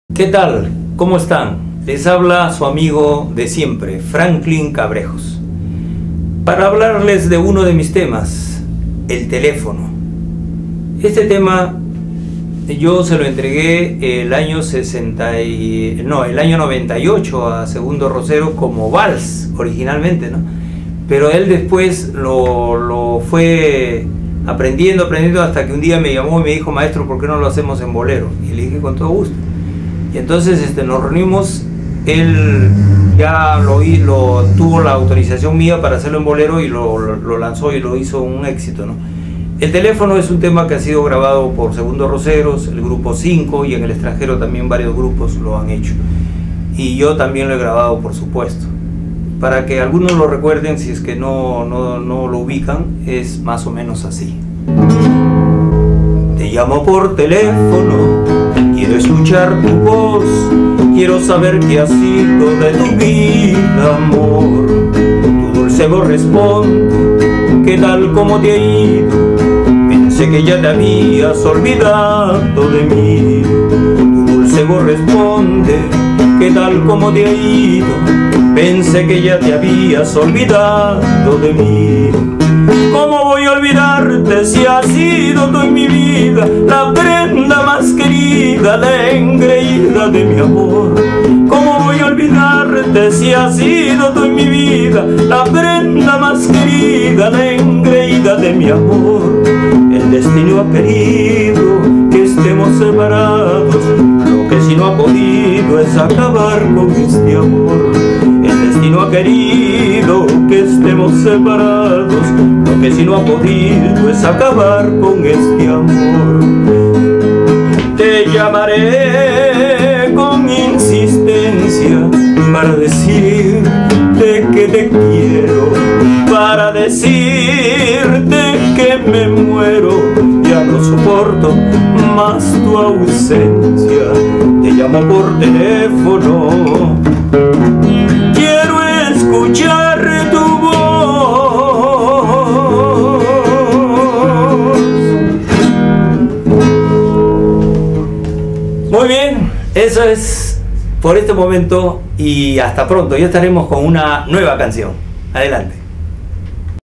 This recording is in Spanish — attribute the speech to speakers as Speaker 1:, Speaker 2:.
Speaker 1: ¿Qué tal? ¿Cómo están? Les habla su amigo de siempre, Franklin Cabrejos, para hablarles de uno de mis temas, el teléfono. Este tema yo se lo entregué el año 98 a Segundo Rosero como vals originalmente, ¿no? Pero él después lo fue aprendiendo hasta que un día me llamó y me dijo: maestro, ¿por qué no lo hacemos en bolero? Y le dije: con todo gusto. Y entonces nos reunimos. Él ya tuvo la autorización mía para hacerlo en bolero y lo lanzó y lo hizo un éxito, ¿no? El teléfono es un tema que ha sido grabado por Segundo Roseros, el grupo 5, y en el extranjero también varios grupos lo han hecho. Y yo también lo he grabado, por supuesto. Para que algunos lo recuerden, si es que no lo ubican, es más o menos así. Te llamo por teléfono, quiero escuchar tu voz, quiero saber qué ha sido de tu vida, amor. Tu dulce voz responde: ¿qué tal, cómo te ha ido? Pensé que ya te habías olvidado de mí. Tu dulce voz responde: ¿qué tal, cómo te ha ido? Pensé que ya te habías olvidado de mí. ¿Cómo voy a olvidarte si has sido tú en mi vida la prenda más querida, la engreída de mi amor? ¿Cómo voy a olvidarte si has sido tú en mi vida la prenda más querida, la engreída de mi amor? El destino ha querido que estemos separados, lo que sí no ha podido es acabar con este amor. El destino ha querido que estemos separados, lo que sí no ha podido es acabar con este amor. Te llamaré con insistencia para decirte que te quiero, para decirte que me muero. Ya no soporto más tu ausencia. Te llamo por teléfono, quiero escuchar tu voz. Muy bien, eso es por este momento y hasta pronto. Ya estaremos con una nueva canción. Adelante.